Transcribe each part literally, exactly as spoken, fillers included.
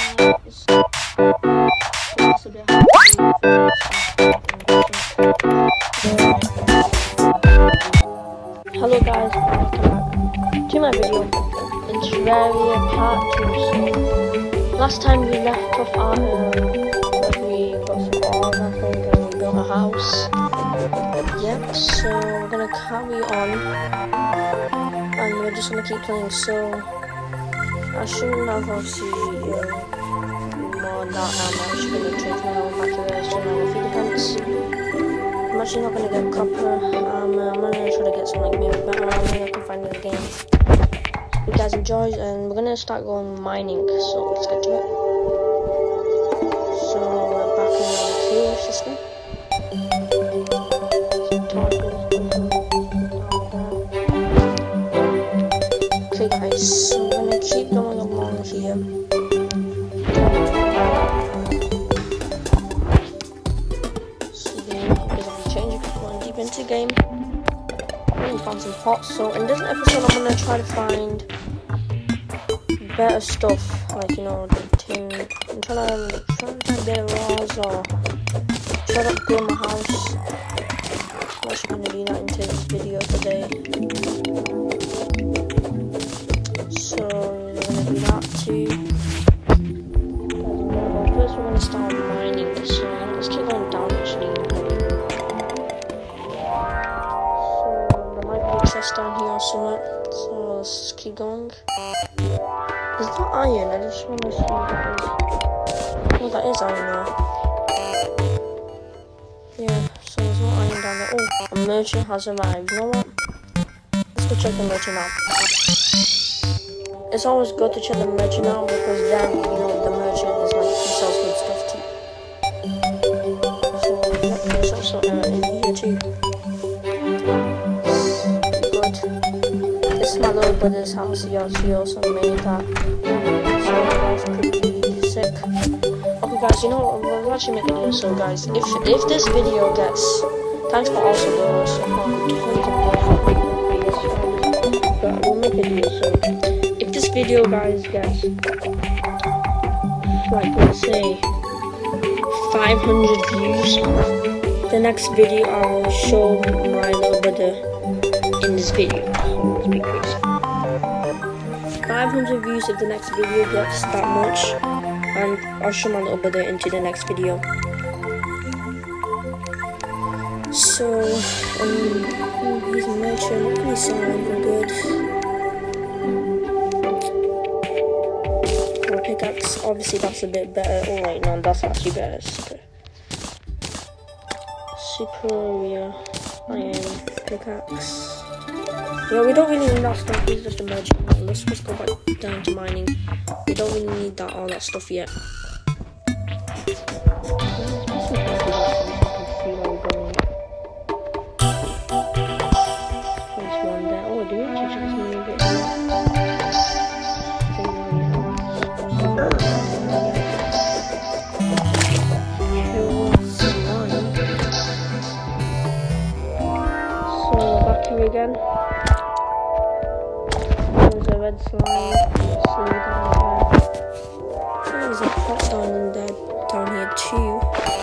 it's, it's a bit hard to Hello guys, welcome back to my video in Terraria part two. So, last time we left off our um, we got some ore, I think, and we built a house. Yep, so we're gonna carry on, and we're just gonna keep playing. So I shouldn't have obviously uh, more on that armor. I'm just gonna change my own back here, so now feed defense. I'm actually not gonna get copper armor. I'm gonna try to get some like maybe better armor I can find in the game. Hope you guys enjoy, and we're gonna start going mining. So let's get to it. So we're back in the cave system. Okay guys, so I'm gonna keep going along here. So then, because I'll be changing going deep into the game. I found some pots, so in this episode I'm gonna try to find better stuff, like, you know, the tin. I'm trying to, trying to find better walls, or try to upgrade my house. I'm actually gonna do that into this video today. So we're gonna do that too. First we're gonna start mining, so let's keep going down actually. So there might be a chest down here or something, so let's keep going. Is that iron? I just wanna see what that is. Oh, that is iron there. Yeah, so there's no iron down there. Oh, a merchant has arrived. You know what? Let's go check the merchant out. It's always good to check the merchant out, because then, you know, the merchant is like, he sells good stuff too. So, yeah, there's also uh, in here too. Good. This is my little brother's house. He also, he also made that. So that's pretty sick. Okay guys, you know, we'll actually make a video. So guys, if if this video gets, thanks for also the support. But we'll make a video. So if this video guys gets, like, let's say five hundred views, the next video I will show my little brother in this video. Let's be crazy. five hundred views if the next video gets that much, and I'll show my little brother into the next video. So, um, he's a merchant, he's selling good. My pickaxe, obviously that's a bit better. Oh wait, no, that's actually better. Super, Superior iron pickaxe. Yeah, we don't really need that stuff. He's just a merchant. Let's just go back down to mining. We don't really need that all that stuff yet. Again. There's a red slime. There's a pot down in there, down here too.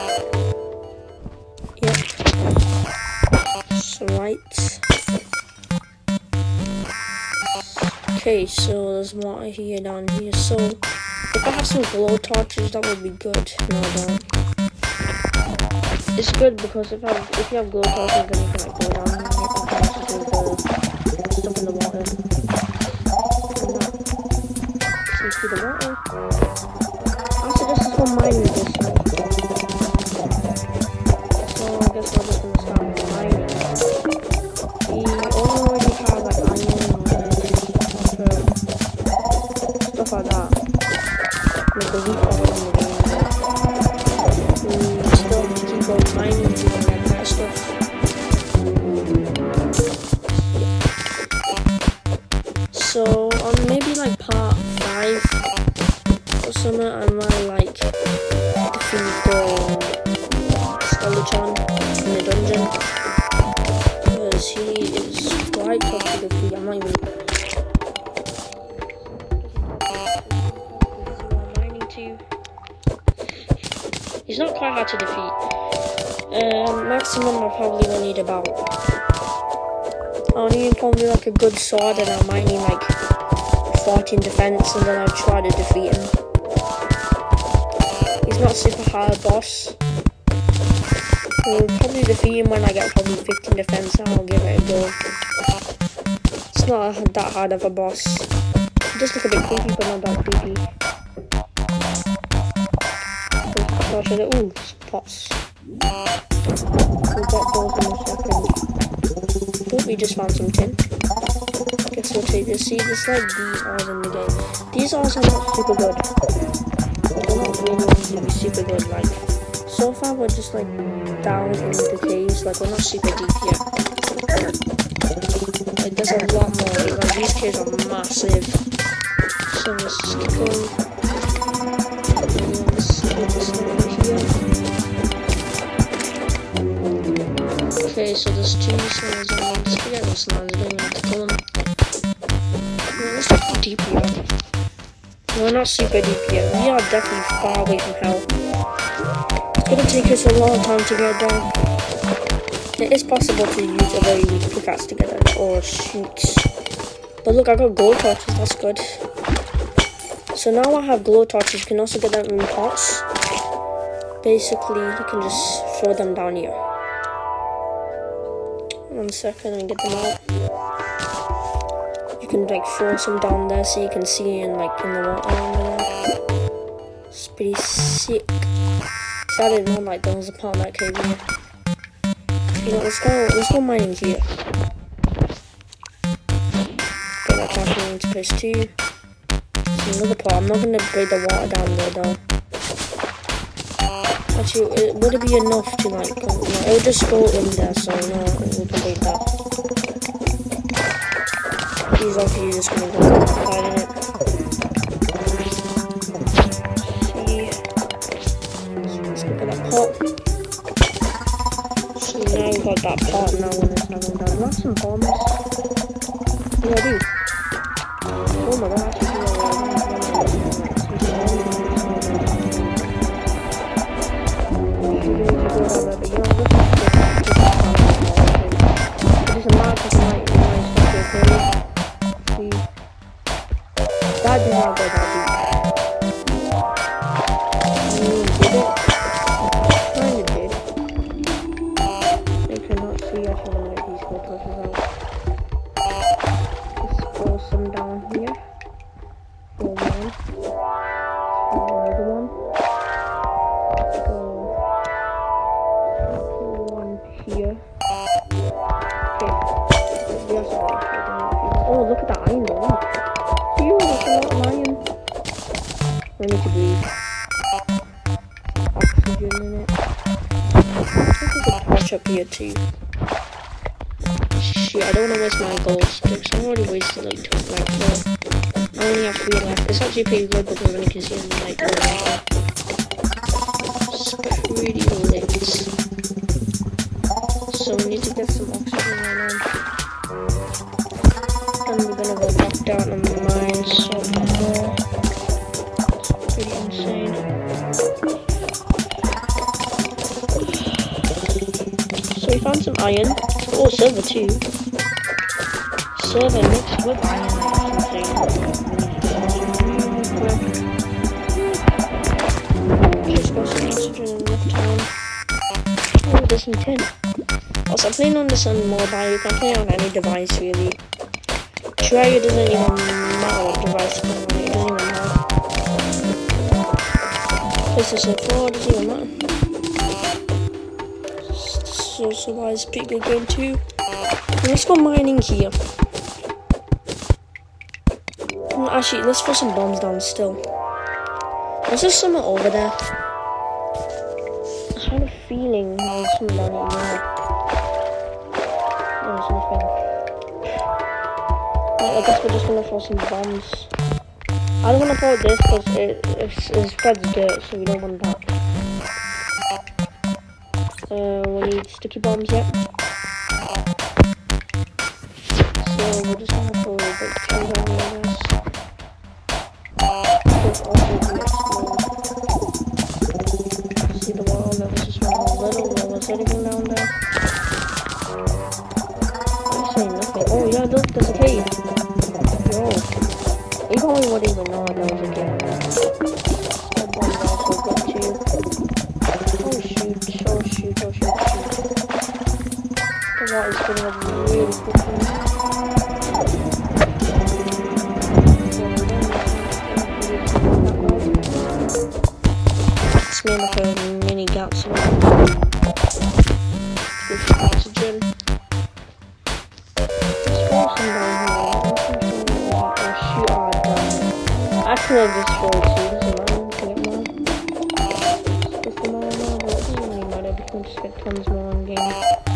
Yep. So right. Okay, so there's water here down here. So if I have some glow torches, that would be good. No, I don't. It's good because if I if you have glow torches, then you can like go down. Stuff in the water. Seems to be the water. Also, this is for mining this side. So I guess we're just gonna start mining. We already have like iron and uh, stuff like that. Like the wheat oil in the game. We still have to keep going mining to get that stuff. So on maybe like part five or something, I might like defeat the skeleton in the dungeon, because he is quite tough to defeat. I'm not even mining too. He's not quite hard to defeat. Um, maximum I probably will need about. I'll need probably like a good sword, and I might need like fourteen defense, and then I'll try to defeat him. He's not super hard boss. We'll probably defeat him when I get probably fifteen defense, and I'll give it a go. It's not that hard of a boss. It does look a bit creepy, but not that creepy. So should I, ooh, pots. We'll get those in a second. Oh, we just found some tin. Guess we'll take this. See, there's like these ores in the game. These ores are not super good. They're not really really super good, like. So far we're just like down in the caves, like we're not super deep yet. Like there's a lot more, like these caves are massive. So let's just keep going. Okay, so there's two snails on one. Just forget those snails, I don't even have to kill them. Yeah, let's go deep here. We're not super deep yet. We are definitely far away from hell. It's gonna take us a long time to get down. It is possible to use a very weak pickaxe to get down, or shoots. But look, I got glow torches, that's good. So now I have glow torches, you can also get them in pots. Basically, you can just throw them down here. One second and get them out. You can like throw some down there so you can see in like in the water under there. It's pretty sick. So I didn't know like there was a part of that cave here. You know, let's go let's go mining here. Get that torch into place two. There's another part. I'm not gonna break the water down there though. Actually, it, would it be enough to like, no, it would just go in there, so no, we can break that. These off here just gonna go inside in it. See. So let's go get that pot. So now we've got that pot, now when it's not going down. That's some bombs. What do I do? Oh my god, actually, that did not go that deep. Mm, did it? Kinda did. I cannot see, I should let these go torches out. Let's throw some down here. Throw one. Throw another one. Throw one here. Okay. We also got it. Oh, look at the iron though. Ew, that's a lot of iron. I need to breathe. Oxygen in it. I think we could torch up here too. Shit, I don't want to waste my gold sticks. I already wasted like two, like four. I only have three left. It's actually pretty good because when you can see them like uh, it's pretty lit. So we need to get some oxygen right now. And we're gonna go back down on the mine, so uh, it's pretty insane. So we found some iron. Oh, silver too. Silver mixed with iron, that's insane. Just got some oxygen in enough time. Oh, there's some tin. Also, I'm playing on this on mobile, you can play on any device really. Terraria doesn't even matter what device you play on, it doesn't even matter. PlayStation four doesn't even matter. So, so that is a pretty good game too. Let's go mining here. Actually, let's throw some bombs down still. Was there something over there? I had a feeling there was something down here now. There's nothing. Right, I guess we're just gonna throw some bombs. I don't wanna throw this because it, it, it spreads dirt, so we don't want that. Uh, we need sticky bombs, yep. So we're just gonna throw a bit two down here, I guess. This also will explode. See the Is anything down there? I'm saying nothing. Oh yeah, look, there's a cave. Yo. You probably wouldn't even know there was a cave there. That one also got you. Oh shoot, oh shoot, oh shoot, shoot. The water's filling up really quickly. It's made like a mini gap so good for oxygen. Let's throw some down here. Oh shoot, oh damn. Actually I just throw two, doesn't matter, we can get more. Just the more now, but it doesn't really matter, we can just get tons more on game.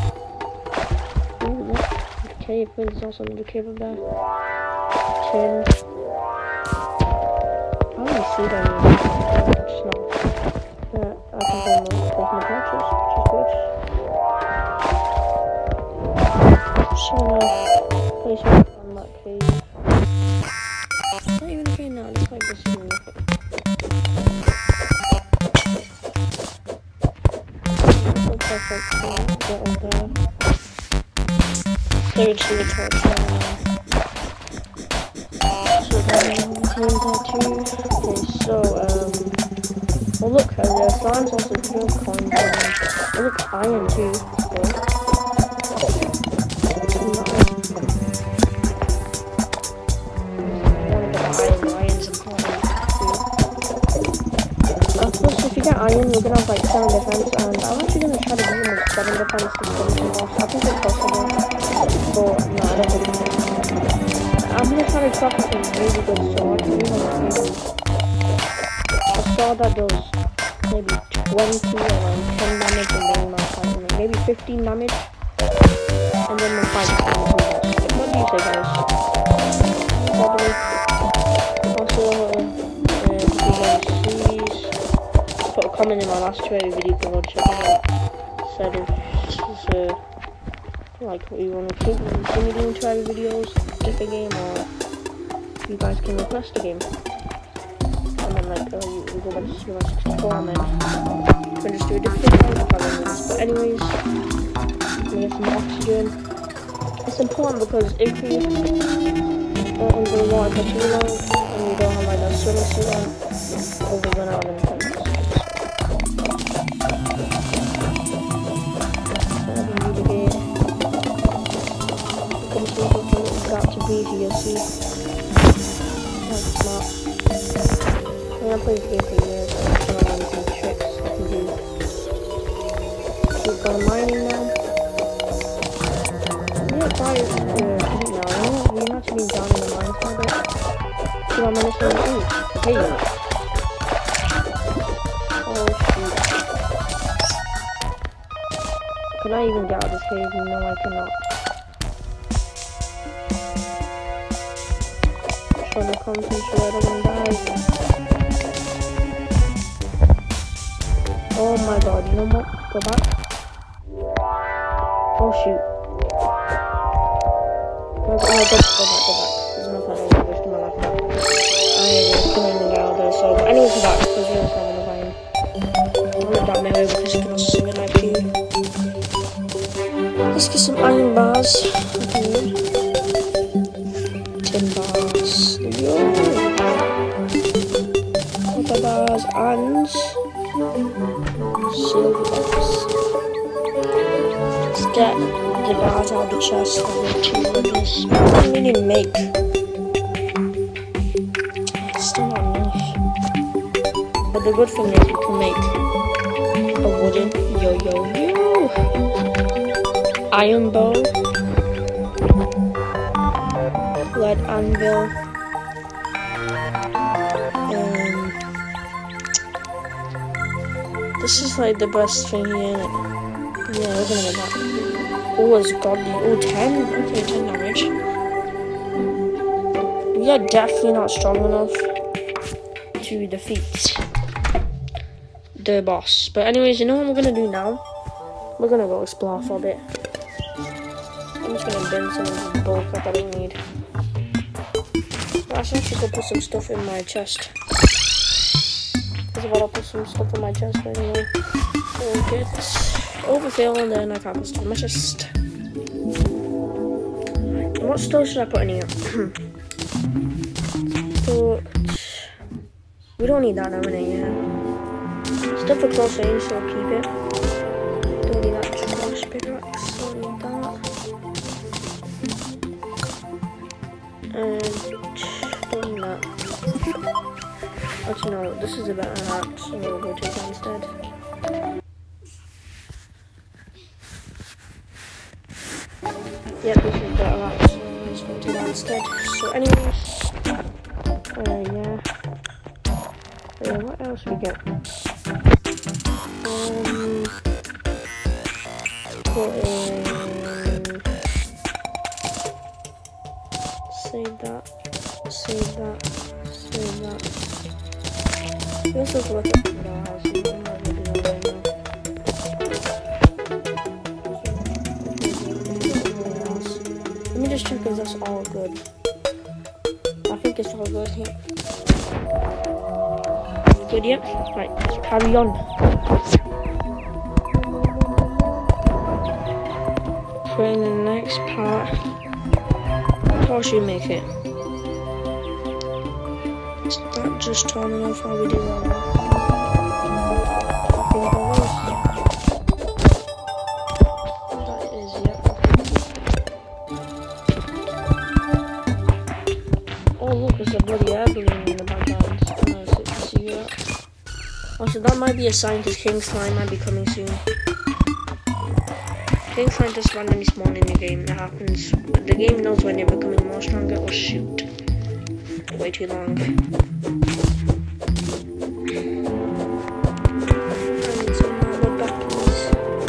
Ooh, look, cave, there's also another cave up there. Tin. I don't really see them anymore. It's not. But I can go more with my torches, which is good. So, uh, place me on that cave. It's not even a cave now, it's like this is nothing. So perfect, so get on there. Seriously, the torch now. So then, came there too. Okay, so, um, oh look, uh, the slime's also good coins. Oh look, iron too. Good. Iron, we're gonna have like seven defense, and I'm actually gonna try to beat him with seven defense to finish him off. I think it's possible, but no, I don't think so. I'm gonna try to craft a really good sword. Maybe like maybe a sword that does maybe twenty or like ten damage and then my fighting, like maybe fifteen damage, and then my fight is gonna do that. What do you say, guys? Probably. Also, uh, uh, you guys see. Put a comment in my last Terraria video if you want to check it out. Said if this is uh, like what you want to keep see me doing Terraria videos, keep a game, or you guys can request a game. And then like uh, you, you go back to Super sixty-four and then you can just do a different kind of challenges. But anyways, we get some oxygen. It's important because if you don't under the water for too long and you don't have like a swimming suit on, you'll run out of intense. To be here, see? That's smart. I mean, I've played this game for years, I'm trying to learn some tricks I can do. Keep going mining now. Yeah, quite uh, deep now. You know what? We've actually been down in the mines for a bit. See what I'm gonna say? Ooh, hey! Oh shoot. Can I even get out of this cave? No, I cannot. The content so I don't die. Oh my god, you know what? Go back. Oh shoot. Go, go, go, go back, go back. There's enough I don't wish to my life back. I was coming in out there, so but anyways go back because we don't have enough iron. I'll look that way because you can also sing it like you. Let's get some iron bars. Okay. Tin bars. Yo. Copper bars and silver bars. Let's get the bars out of the chest and the two of this. I don't really make. It's still not enough. But the good thing is we can make a wooden yo yo yo iron bow. Lead anvil, um, this is like the best thing here, innit? Yeah, we're gonna get that. Oh, it's godly. Oh, ten? Okay, ten damage. We are definitely not strong enough to defeat the boss. But anyways, you know what we're gonna do now? We're gonna go explore for a bit. I'm just gonna bin some of this bulk that I don't need. I should actually go put some stuff in my chest. Because if I don't put some stuff in my chest anyway, we'll get overfill and then I can't store my chest. What store should I put in here? But we don't need that now, innit? Yeah. Stuff for close range, so I'll keep it. Don't need that trash pickaxe, don't need that. And don't need that. Actually no, this is a better hat, so we'll go take that instead. Yep, this is better hat, so let's go take that instead. So anyways, uh, yeah. Yeah, what else we get? Um, put in, save that, save that, save that. Let's just look at the house. I'm not looking at it right now. Let me just check if that's all good. I think it's all good here. Good, yep. Right, let's carry on. Put in the next part. How should we make it? Is that just turning off how we do that now? That is, yeah. Oh look, there's a bloody air balloon in the background. Oh, so that might be a sign because King Slime might be coming soon. King Slime just randomly spawned in the game. That happens. The game knows when they're becoming more stronger. Or shoot. Way too long. I need some more batteries.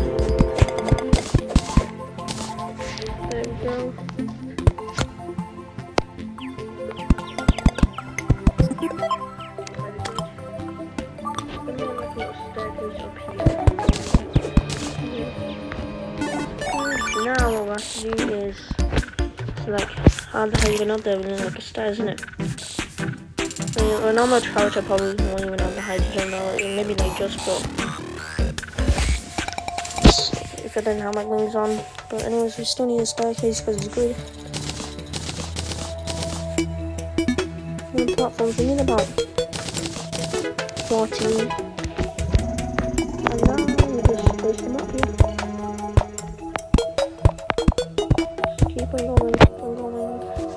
There we go. Now what we have to do is like how the hell you gonna up there within like a star, isn't it? I mean, a normal character probably won't even have the hydrogen or like, maybe like just but if I didn't have my wings on. But anyways, we still need a staircase because it's good. And platforms, we need about fourteen. And now we just place them up here. Keep on going, keep on going.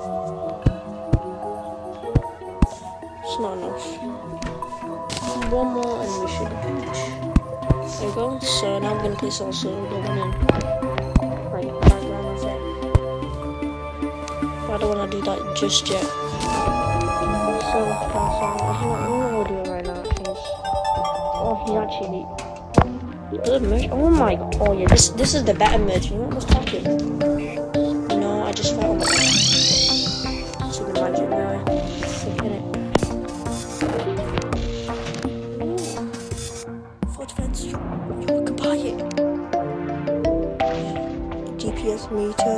It's not enough. One more and we should reach. There we go. So now I'm gonna place also the one in right background of it. But I don't wanna do that just yet. So that's all. I'm gonna do it right now. Oh, he's actually good merch. Oh my god. Oh yeah, this this is the better merch. You know what I was talking? I just felt like it's the magic now. Look at it. Fort fence, you, you can buy it. G P S meter.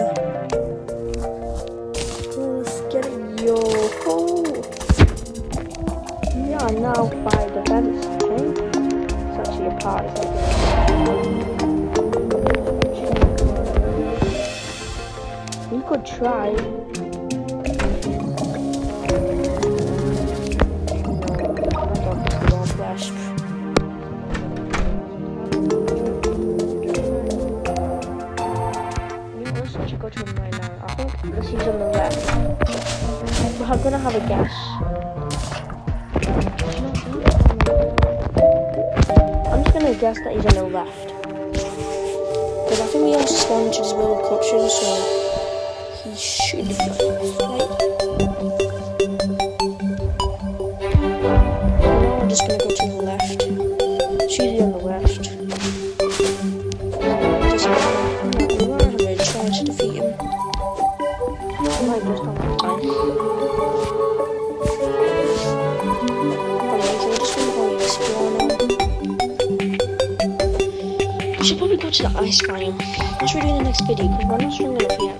Let's get it, yo. Oh. Yeah, now by the fence. Okay. It's actually a part. It's like we could try. No, I thought this was all flash. Let's actually go to him right now. I think this is on the left. We're gonna have a guess. I'm just gonna guess that he's on the left. Because I think we all spawned to this little culture, so he should be right. Now I'm just gonna go to the left. It's usually on the left. Just gonna try to defeat him. I might just have time. Alright, so we're just gonna go explore now. We should probably go to the ice biome. What should we do in the next video? Because we're not strong enough yet.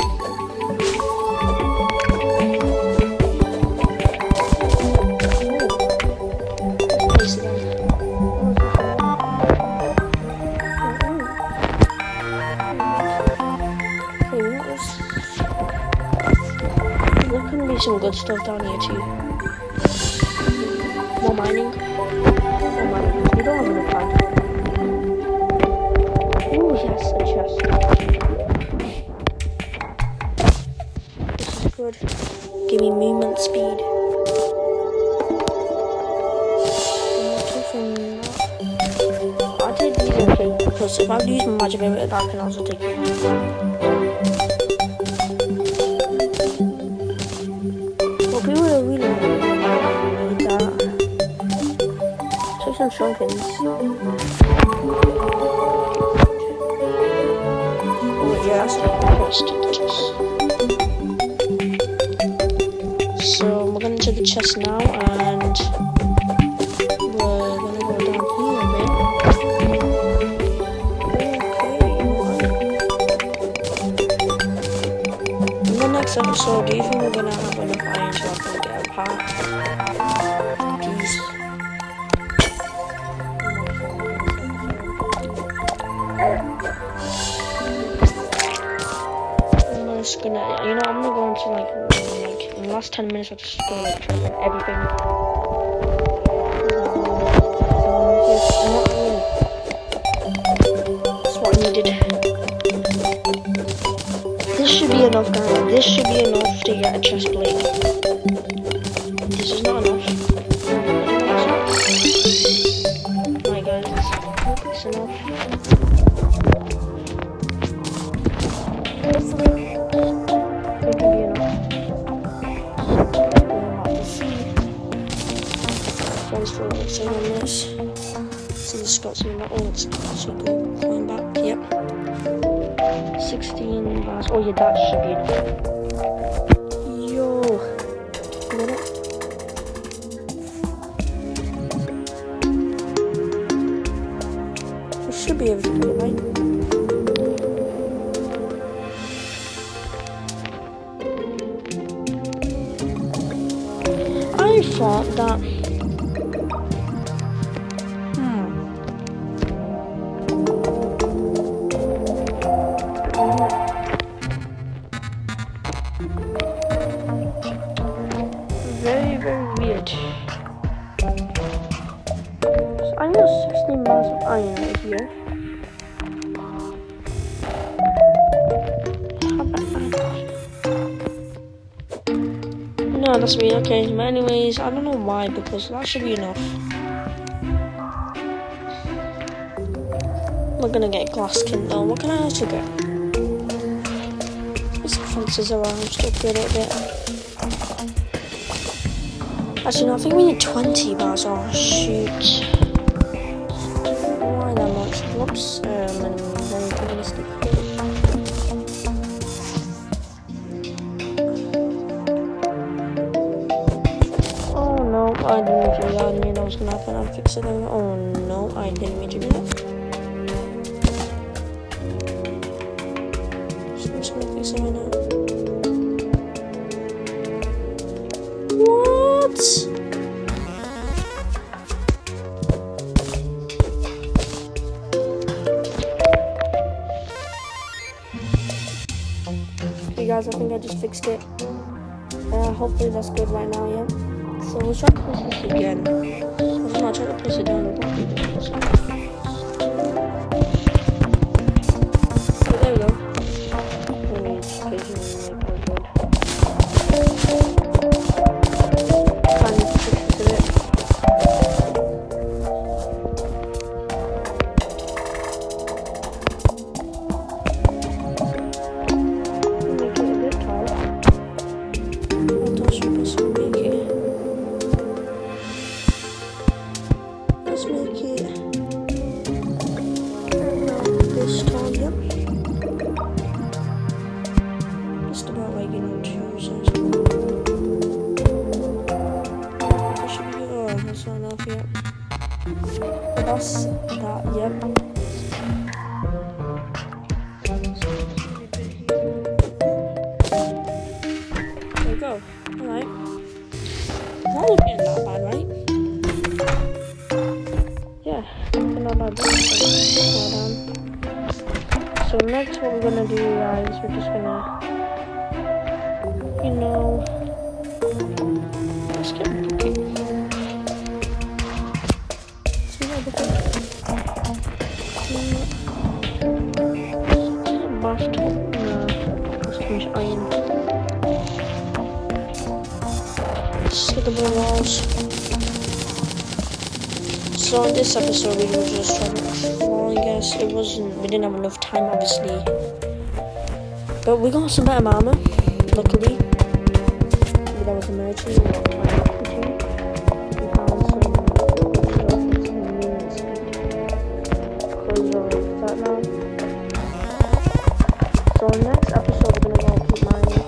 some good stuff down here too. More mining. More mining. We don't have enough time. Ooh, yes, a chest. This is good. Give me movement speed. I did these okay, because if I lose my magic ability, I can also take it. Well, people are really need that. Take some shrunken. Oh yeah, that's the best chest. So we're going to the chest now, and we're going to go down here a bit. Okay. In the next episode, do you think we're going to have enough iron so I can get a part? These. I'm just gonna, you know, I'm gonna go into like, like in the last ten minutes, I'll just go like try everything. That's what I needed. This should be enough, guys. This should be enough to get a chest plate. This is not enough. Alright, guys, it's enough. For focusing on this. So this got some metals. So go going back. Yep. sixteen bars. Oh yeah, that should be enough. Yo. Got it. We should be able to do it, right? I thought that. Very, very weird. So I got sixteen bars of iron right here. How about that? No, that's weird. Okay, but anyways, I don't know why, because that should be enough. We're gonna get glass skin though. What can I also get? There's fences around, just upgrade it a bit. Actually, no, I think we need twenty bars. Oh, shoot. Why that much? Whoops. Um, and very realistic. Oh no, I didn't mean to do that. I knew that was gonna happen. I'll fix it over. Oh no, I didn't mean to do that. Just gonna fix it right now. What? Okay guys, I think I just fixed it. Uh, hopefully that's good right now, yeah? So we'll try to push this again. I don't know, I'll try to push it down. So there we go. Let me just occasionally make our good. That's that, yep. There we go. Alright. That was getting not bad, right? Yeah, not bad. Well done. So next what we're gonna do, guys, we're just gonna, you know, get cooking. See everything? Mm. Bathtub? No. That's too much iron. Just get the blue walls. So in this episode we were just trying to explore, I guess. It wasn't, we didn't have enough time obviously. But we got some better armor, luckily. Maybe there was a merchant or a merchant. We found some good stuff and some units. Close all of that now. So in the next episode we're gonna go keep mining.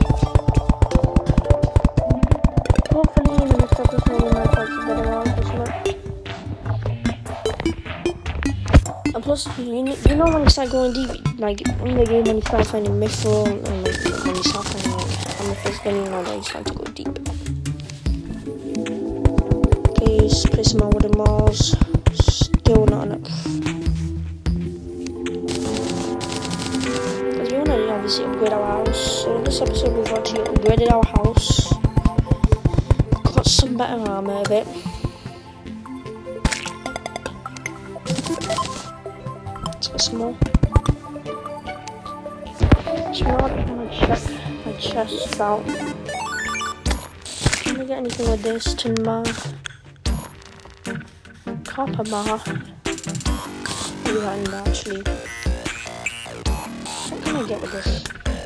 Hopefully in the next episode we might find some better armor or something. And plus, you, you know when you start going deep, like in the game when you start finding mithril and like, when you start finding amethyst, then you know that you start to go deep. Okay, just place my wooden walls. Still not enough. Because we want to obviously upgrade our house. So in this episode we've actually upgraded our house. Got some better armor a bit. Some more. So now I'm gonna check my chest out. Can I get anything with this? Tin bar, copper bar. Maybe that in there actually. What can I get with this?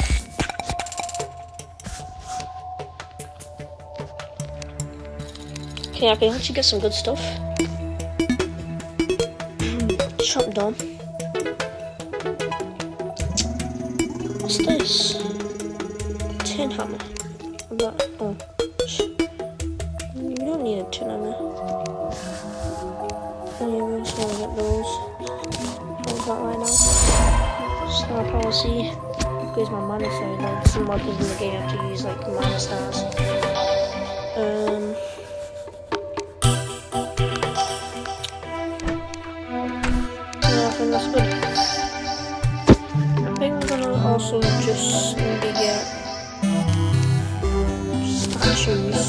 Okay, I can actually get some good stuff. Shop done. What's this? Tin hammer. That, oh. You don't need a tin hammer. Oh yeah, we just want to get those. What's that right now? Star policy. Upgrades my mana side. Like some mods in the game have to use like mana stars. Um. Yeah, I think that's good. I think we're gonna also just maybe get statues.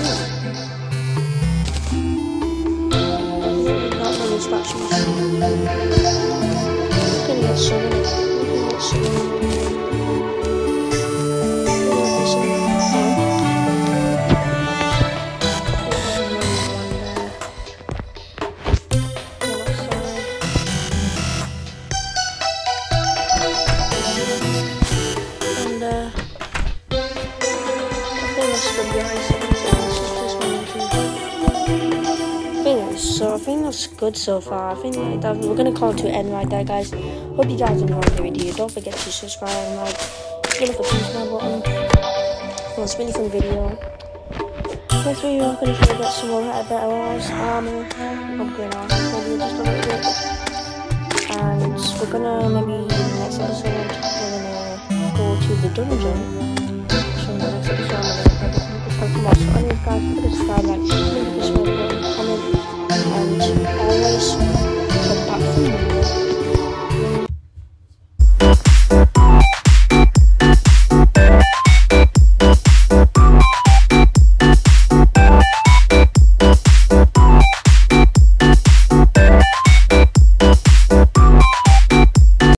Not many statues. We're gonna get some. We're gonna get some. We're gonna get some. So I think that's good so far. I think like that, we're gonna call it to an end right there, guys. Hope you guys enjoyed the video. Don't forget to subscribe and like, give it a thumbs down button. Well, it's a really fun video. Next video, I'm gonna try to get some more better walls, armor, upgrade our maybe just a little bit. And we're gonna maybe in the next episode we're gonna go to the dungeon. So in the next episode, I'm gonna come on. So anyways, guys, subscribe, like, leave this video, comment. And